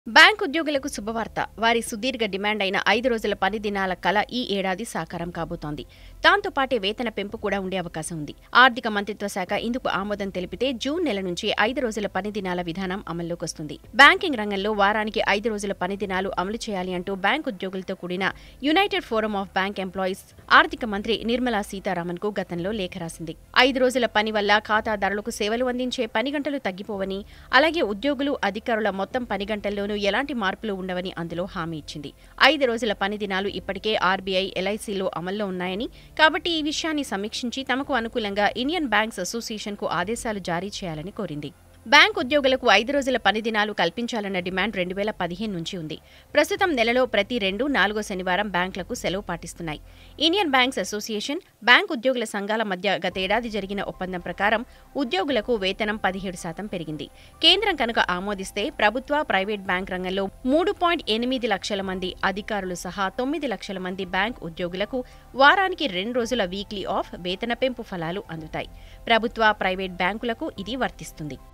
Bank ఉద్యోగులకు శుభవార్త. వారి సుదీర్ఘ డిమాండ్ అయిన 5 రోజుల పని దినాల కల ఈ ఏడాది సాకారం కాబోతోంది. దాంతో పాటే వేతన పెంపు కూడా ఉండే అవకాశం ఉంది. ఆర్థిక మంత్రిత్వ శాఖ ఇందుకు ఆమోదం తెలిపితే జూన్ నెల నుంచి 5 రోజుల పని దినాల విధానం అమల్లోకొస్తుంది. బ్యాంకింగ్ రంగంలో వారానికి 5 రోజుల పని దినాలు అమలు చేయాలి అంటూ బ్యాంక్ ఉద్యోగులతో కూడిన united forum of bank employees ఆర్థిక మంత్రి నిర్మలా సీతారామన్ కు గతంలో లేఖ రాసింది. 5 రోజుల పని వల్ల ఖాతాదారులకు సేవలు అందించే పని గంటలు తగ్గిపోవని, అలాగే ఉద్యోగులు, అధికారుల మొత్తం పని గంటల్లోనూ ఎలాంటి మార్పులు ఉండవని అందులో హామీ ఇచ్చింది. 5 రోజుల పని దినాలు ఇప్పటికే ఆర్బీఐ, ఎల్ఐసీలో అమల్లో ఉన్నాయని, కాబట్టి ఈ విషయాన్ని సమీక్షించి తమకు అనుకూలంగా ఇండియన్ బ్యాంక్స్ అసోసియేషన్కు ఆదేశాలు జారీ చేయాలని కోరింది. బ్యాంక్ ఉద్యోగులకు 5 రోజుల పని దినాలు కల్పించాలన్న డిమాండ్ 2015 నుంచి ఉంది. ప్రస్తుతం నెలలో ప్రతి 2, 4 శనివారం బ్యాంకులకు సెలవు పాటిస్తున్నాయి. ఇండియన్ బ్యాంక్స్ అసోసియేషన్, బ్యాంక్ ఉద్యోగుల సంఘాల మధ్య గతేడాది జరిగిన ఒప్పందం ప్రకారం ఉద్యోగులకు వేతనం 17% పెరిగింది. కేంద్రం కనుక ఆమోదిస్తే ప్రభుత్వ, ప్రైవేట్ బ్యాంక్ రంగంలో 3.8 లక్షల మంది అధికారులు సహా 9 లక్షల మంది బ్యాంక్ ఉద్యోగులకు వారానికి 2 రోజుల వీక్లీ ఆఫ్ వేతన పెంపు ఫలాలు అందుతాయి. ప్రభుత్వ, ప్రైవేట్ బ్యాంకులకు ఇది వర్తిస్తుంది.